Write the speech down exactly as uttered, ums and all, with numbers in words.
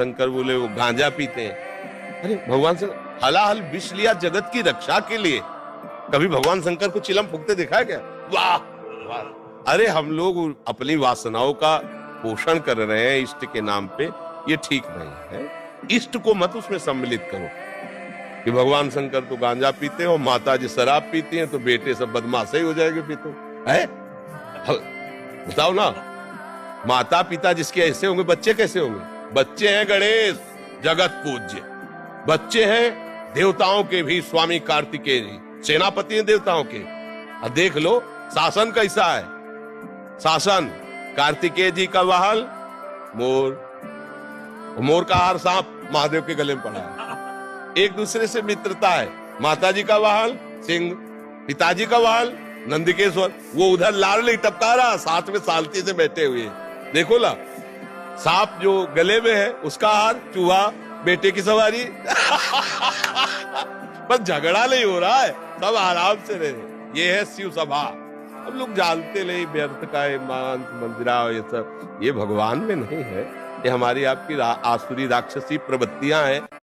शंकर बोले वो गांजा पीते हैं। अरे भगवान से हलाहल विष लिया जगत की रक्षा के लिए, कभी भगवान शंकर को चिलम फूकते देखा है क्या? वाह वाह। अरे हम लोग अपनी वासनाओं का पोषण कर रहे हैं इष्ट के नाम पे, ये ठीक नहीं है। इष्ट को मत उसमें सम्मिलित करो कि भगवान शंकर तो गांजा पीते हैं और माता जी शराब पीती हैं, तो बेटे सब बदमाश ही हो जाएंगे पीते हैं। बताओ ना, माता पिता जिसके ऐसे होंगे, बच्चे कैसे होंगे? बच्चे हैं गणेश जगत पूज्य, बच्चे हैं देवताओं के भी स्वामी कार्तिकेय जी, सेनापति हैं देवताओं के। और देख लो शासन कैसा है, शासन कार्तिकेय जी का वाहन मोर, मोर का हार सांप महादेव के गले में पड़ा है। एक दूसरे से मित्रता है, माता जी का वाहन सिंह, पिताजी का वाहन नंदिकेश्वर, वो उधर लाल नहीं टपका रहा, साथ में सालती से बैठे हुए। देखो ना, सांप जो गले में है उसका हार चूहा, बेटे की सवारी। बस झगड़ा नहीं हो रहा है, सब आराम से रहे। ये है शिव सभा। हम लोग जानते नहीं व्यर्थ का मांस मंदिरा ये सब, ये भगवान में नहीं है, ये हमारी आपकी आसुरी राक्षसी प्रवृत्तियां हैं।